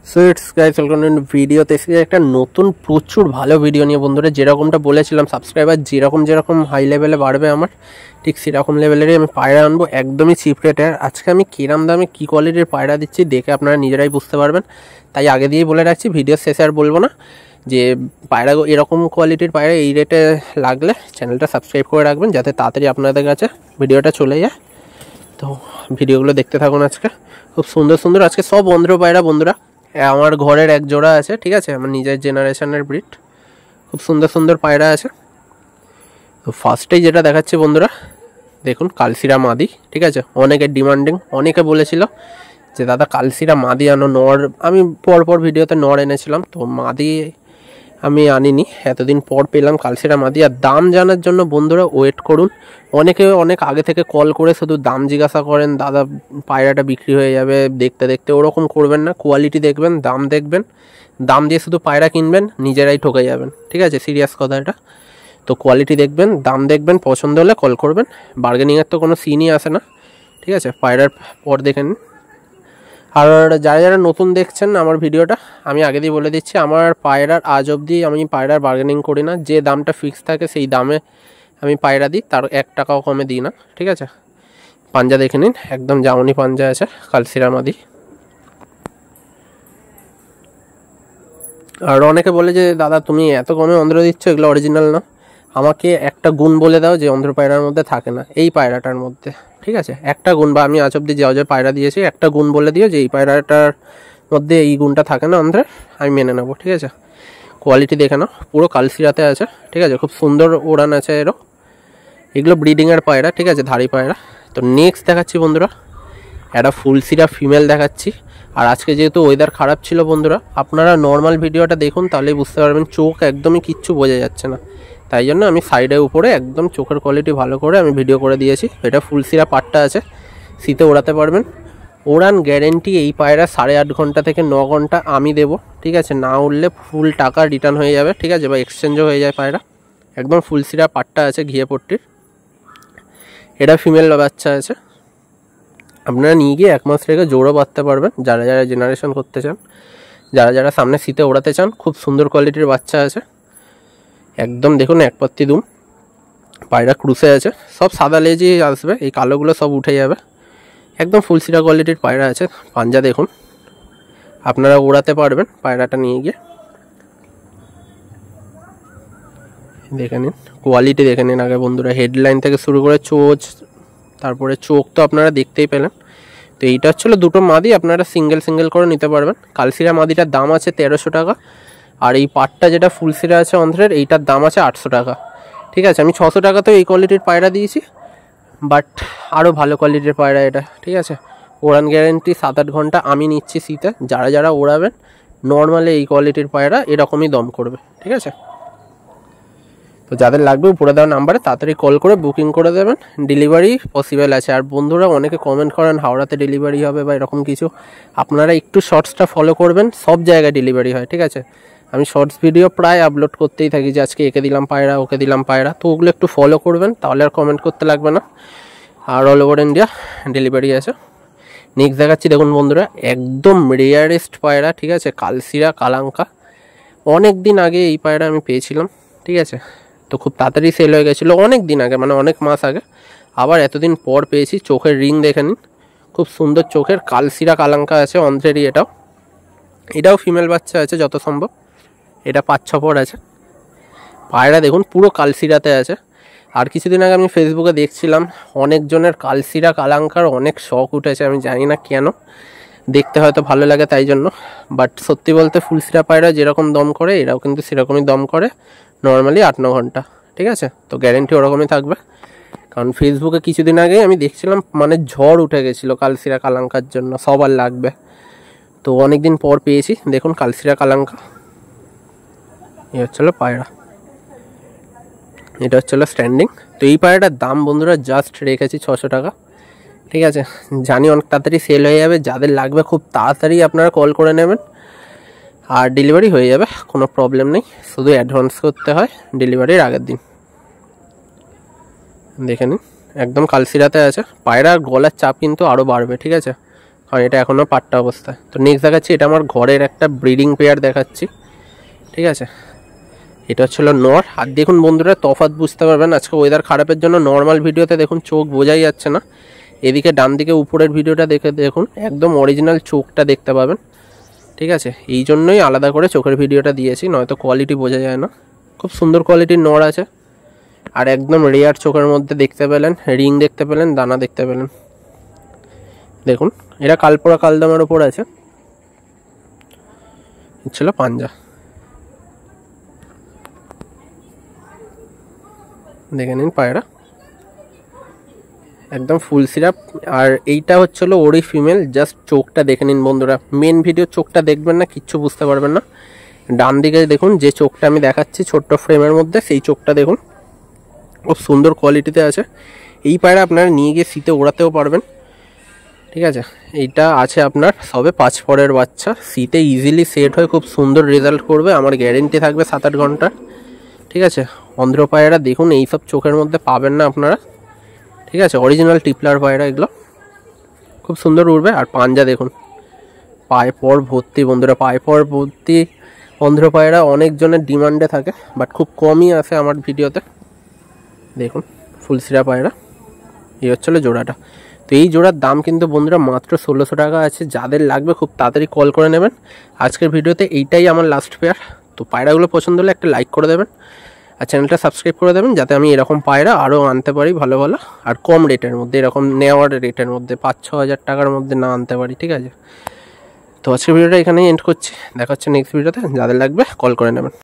So it's guys welcome to ভিডিওতে এসে একটা নতুন প্রচুর ভালো ভিডিও নিয়ে বন্ধুরা, যেরকমটা বলেছিলাম সাবস্ক্রাইবার যেরকম হাই লেভেলে বাড়বে আমার ঠিক সেরকম লেভেলেরই আমি পায়রা আনবো একদমই চিপ রেটে। আজকে আমি কিরাম দামে কী কোয়ালিটির পায়রা দিচ্ছি দেখে আপনারা নিজেরাই বুঝতে পারবেন, তাই আগে দিয়েই বলে রাখছি, ভিডিও শেষে আর বলবো না যে পায়রা এরকম কোয়ালিটির পায়রা এই রেটে লাগলে চ্যানেলটা সাবস্ক্রাইব করে রাখবেন যাতে তাড়াতাড়ি আপনাদের কাছে ভিডিওটা চলে যায়। তো ভিডিওগুলো দেখতে থাকুন। আজকে খুব সুন্দর সুন্দর আজকে সব অন্ধ্র পায়রা বন্ধুরা, আমার ঘরের এক জোড়া আছে, ঠিক আছে, আমার নিজের জেনারেশনের ব্রিড, খুব সুন্দর সুন্দর পায়রা আছে। তো ফার্স্টেই যেটা দেখাচ্ছি বন্ধুরা, দেখুন কালশিরা মাদি, ঠিক আছে, অনেকের ডিমান্ডিং, অনেকে বলেছিল যে দাদা কালশিরা মাদি আনো, নর আমি পরপর ভিডিওতে নর এনেছিলাম, তো মাদি আমি আনিনি, এতদিন পর পেলাম কালশিরা মাদি। আর দাম জানার জন্য বন্ধুরা ওয়েট করুন, অনেকে অনেক আগে থেকে কল করে শুধু দাম জিজ্ঞাসা করেন, দাদা পায়রাটা বিক্রি হয়ে যাবে দেখতে দেখতে, ওরকম করবেন না, কোয়ালিটি দেখবেন, দাম দেখবেন, দাম দিয়ে শুধু পায়রা কিনবেন নিজেরাই ঠকে যাবেন, ঠিক আছে, সিরিয়াস কথা এটা। তো কোয়ালিটি দেখবেন, দাম দেখবেন, পছন্দ হলে কল করবেন, বার্গেনিংয়ের তো কোনো সিনই আসে না, ঠিক আছে, পায়রার পর দেখে নিন। আর যারা যারা নতুন দেখছেন আমার ভিডিওটা, আমি আগে দিয়ে বলে দিচ্ছি, আমার পায়রার আজ অবধি আমি পায়রার বার্গেনিং করি না, যে দামটা ফিক্স থাকে সেই দামে আমি পায়রা দিই, তার 1 টাকাও কমে দিই না, ঠিক আছে। পাঞ্জা দেখে নিন, একদম জামনি পাঞ্জা আছে, কালশিরা মাদি। আর অনেকে বলে যে দাদা তুমি এত কমে অন্ধ্র দিচ্ছ, এগুলো অরিজিনাল না, আমাকে একটা গুণ বলে দাও যে অন্ধ্র পায়রার মধ্যে থাকে না এই পায়রাটার মধ্যে, ঠিক আছে, একটা গুণ, বা আমি আজ অব্দি যে পায়রা দিয়েছি একটা গুণ বলে দিও যে এই পায়রাটার মধ্যে এই গুণটা থাকে না অন্ধ্রে, আমি মেনে নেবো, ঠিক আছে। কোয়ালিটি দেখে নাও, পুরো কালশিরাতে আছে, ঠিক আছে, খুব সুন্দর ওড়ান আছে এরও, এগুলো ব্রিডিংয়ের পায়রা, ঠিক আছে, ধাড়ি পায়রা। তো নেক্সট দেখাচ্ছি বন্ধুরা, একটা ফুলশিরা ফিমেল দেখাচ্ছি। আর আজকে যেহেতু ওয়েদার খারাপ ছিল বন্ধুরা, আপনারা নর্মাল ভিডিওটা দেখুন তাহলেই বুঝতে পারবেন, চোখ একদমই কিচ্ছু বোঝা যাচ্ছে না, তাই জন্য আমি সাইডে উপরে একদম চোখের কোয়ালিটি ভালো করে আমি ভিডিও করে দিয়েছি। এটা ফুলশিরা পাট্টা আছে, শীতে ওড়াতে পারবেন, ওড়ান গ্যারেন্টি। এই পায়রা 8.5 ঘন্টা থেকে 9 ঘন্টা আমি দেবো, ঠিক আছে, না উঠলে ফুল টাকা রিটার্ন হয়ে যাবে, ঠিক আছে, বা এক্সচেঞ্জও হয়ে যায় পায়রা। একদম ফুলশিরা পাট্টা আছে ঘিয়ে পট্টির, এটা ফিমেল বাচ্চা আছে, আপনারা নিয়ে গিয়ে 1 মাস রেখে জোড়ও বাঁধতে পারবেন, যারা যারা জেনারেশন করতে চান, যারা যারা সামনে শীতে ওড়াতে চান। খুব সুন্দর কোয়ালিটির বাচ্চা আছে, একদম দেখুন একপাত্তি দুম, পায়রা ক্রুসে আছে, সব সাদা লেজই আসবে, এই কালোগুলো সব উঠে যাবে, একদম ফুলশিরা কোয়ালিটির পায়রা আছে। পাঞ্জা দেখুন, আপনারা ওড়াতে পারবেন পায়রাটা নিয়ে গিয়ে, দেখে নিন কোয়ালিটি দেখে নিন আগে বন্ধুরা, হেডলাইন থেকে শুরু করে চোচ, তারপরে চোখ তো আপনারা দেখতেই পেলেন। তো এইটা হচ্ছিলো দুটো মাদি, আপনারা সিঙ্গেল করে নিতে পারবেন। কালশিরা মাদিটার দাম আছে 1300 টাকা, আর এই পাটটা যেটা ফুলশিরা আছে অন্ধ্রের, এইটার দাম আছে 800 টাকা, ঠিক আছে। আমি 600 টাকাতেও এই কোয়ালিটির পায়রা দিয়েছি, বাট আরও ভালো কোয়ালিটির পায়রা এটা, ঠিক আছে। ওড়ান গ্যারেন্টি 7-8 ঘন্টা আমি নিচ্ছি শীতে, যারা যারা ওড়াবেন নর্মালি এই কোয়ালিটির পায়রা এরকমই দম করবে, ঠিক আছে। তো যাদের লাগবে উপরে দেওয়া নাম্বারে তাড়াতাড়ি কল করে বুকিং করে দেবেন, ডেলিভারি পসিবল আছে। আর বন্ধুরা অনেকে কমেন্ট করেন হাওড়াতে ডেলিভারি হবে বা এরকম কিছু, আপনারা একটু শর্টসটা ফলো করবেন, সব জায়গায় ডেলিভারি হয়, ঠিক আছে। আমি শর্টস ভিডিও প্রায় আপলোড করতেই থাকি যে আজকে একে দিলাম পায়রা, ওকে দিলাম পায়রা, তো ওগুলো একটু ফলো করবেন, তাহলে আর কমেন্ট করতে লাগবে না। আর অল ওভার ইন্ডিয়া ডেলিভারি আছে। নেক্সট দেখাচ্ছি দেখুন বন্ধুরা, একদম রেয়ারেস্ট পায়রা, ঠিক আছে, কালশিরা কালাঙ্কা। অনেক দিন আগে এই পায়রা আমি পেয়েছিলাম, ঠিক আছে, তো খুব তাড়াতাড়ি সেল হয়ে গেছিলো অনেক দিন আগে, মানে অনেক মাস আগে, আবার এতদিন পর পেয়েছি। চোখের রিং দেখে নিন, খুব সুন্দর চোখের, কালশিরা কালাঙ্কা আছে অন্ধ্রেরই, এটাও ফিমেল বাচ্চা আছে যত সম্ভব, এটা 5-6 পর আছে। পায়রা দেখুন পুরো কালশিরাতে আছে। আর কিছুদিন আগে আমি ফেসবুকে দেখছিলাম অনেকজনের কালশিরা কালাঙ্কার অনেক শখ উঠেছে, আমি জানি না কেন, দেখতে হয়তো ভালো লাগে তাই জন্য, বাট সত্যি বলতে ফুলশিরা পায়রা যেরকম দম করে এরাও কিন্তু সেরকমই দম করে, নর্মালি 8-9 ঘন্টা, ঠিক আছে। তো গ্যারেন্টি ওরকমই থাকবে, কারণ ফেসবুকে কিছুদিন আগে আমি দেখছিলাম মানে ঝড় উঠে গেছিলো কালশিরা কালাঙ্কার জন্য, সবার লাগবে, তো অনেকদিন পর পেয়েছি। দেখুন কালশিরা কালাঙ্কা, এই হচ্ছিলো পায়রা, এটা হচ্ছিলো স্ট্যান্ডিং। তো এই পায়রাটার দাম বন্ধুরা জাস্ট রেখেছি 600 টাকা, ঠিক আছে, জানি অনেক তাড়াতাড়ি সেল হয়ে যাবে, যাদের লাগবে খুব তাড়াতাড়ি আপনারা কল করে নেবেন, আর ডেলিভারি হয়ে যাবে, কোনো প্রবলেম নেই, শুধু অ্যাডভান্স করতে হয় ডেলিভারির আগের দিন। দেখে নিন একদম কালশিরাতে আছে, পায়রার গলার চাপ কিন্তু আরও বাড়বে, ঠিক আছে, আর এটা এখনও পাট্টা অবস্থায়। তো নেক্সট দেখাচ্ছি, এটা আমার ঘরের একটা ব্রিডিং পেয়ার দেখাচ্ছি, ঠিক আছে। এটা হচ্ছিল নর। আর দেখুন বন্ধুরা তফাৎ বুঝতে পারবেন, আজকে ওয়েদার খারাপের জন্য নর্মাল ভিডিওতে দেখুন চোখ বোঝাই যাচ্ছে না, এদিকে ডান দিকে উপরের ভিডিওটা দেখে দেখুন একদম অরিজিনাল চোখটা দেখতে পাবেন, ঠিক আছে। এই জন্যই আলাদা করে চোখের ভিডিওটা দিয়েছি, নয়তো কোয়ালিটি বোঝা যায় না। খুব সুন্দর কোয়ালিটির নর আছে, আর একদম রেয়ার চোখের মধ্যে দেখতে পেলেন, রিং দেখতে পেলেন, দানা দেখতে পেলেন। দেখুন এটা কালপোড়া কালদামের ওপর আছে, ছিল পাঞ্জা, দেখে নিন পায়রা একদম ফুল সিরাপ। আর এইটা হচ্ছিল ওরই ফিমেল, জাস্ট চোখটা দেখে নিন বন্ধুরা, মেন ভিডিও চোখটা দেখবেন না, কিচ্ছু বুঝতে পারবেন না। ডান দিকে দেখুন যে চোখটা আমি দেখাচ্ছি ছোট্ট ফ্রেমের মধ্যে, সেই চোখটা দেখুন খুব সুন্দর কোয়ালিটিতে আছে। এই পায়রা আপনারা নিয়ে গিয়ে শীতে ওড়াতেও পারবেন, ঠিক আছে। এইটা আছে আপনার সবে 5 পরের বাচ্চা, শীতে ইজিলি সেট হয়ে খুব সুন্দর রেজাল্ট করবে, আমার গ্যারেন্টি থাকবে 7-8 ঘন্টা, ঠিক আছে। অন্ধ্র পায়রা দেখুন এইসব চোখের মধ্যে পাবেন না আপনারা, ঠিক আছে। অরিজিনাল টিপলার পায়রা এগুলো, খুব সুন্দর উড়বে। আর পাঞ্জা দেখুন পায়ে পর ভর্তি বন্ধুরা, পায়ে পর ভর্তি অন্ধ্র পায়রা অনেকজনের ডিমান্ডে থাকে, বাট খুব কমই আসে আমার ভিডিওতে। দেখুন ফুল সিরা পায়রা, এই হচ্ছিল জোড়াটা। তো এই জোড়ার দাম কিন্তু বন্ধুরা মাত্র 1600 টাকা আছে, যাদের লাগবে খুব তাড়াতাড়ি কল করে নেবেন। আজকের ভিডিওতে এইটাই আমার লাস্ট পেয়ার। তো পায়রাগুলো পছন্দ হলে একটা লাইক করে দেবেন, আর চ্যানেলটা সাবস্ক্রাইব করে দেবেন, যাতে আমি এরকম পায়রা আরও আনতে পারি ভালো ভালো, আর কম রেটের মধ্যে, এরকম নেওয়ার রেটের মধ্যে 5-6 হাজার টাকার মধ্যে না আনতে পারি, ঠিক আছে। তো আজকের ভিডিওটা এখানেই এন্ড করছি, দেখা হচ্ছে নেক্সট ভিডিওতে, যাদের লাগবে কল করে নেবেন।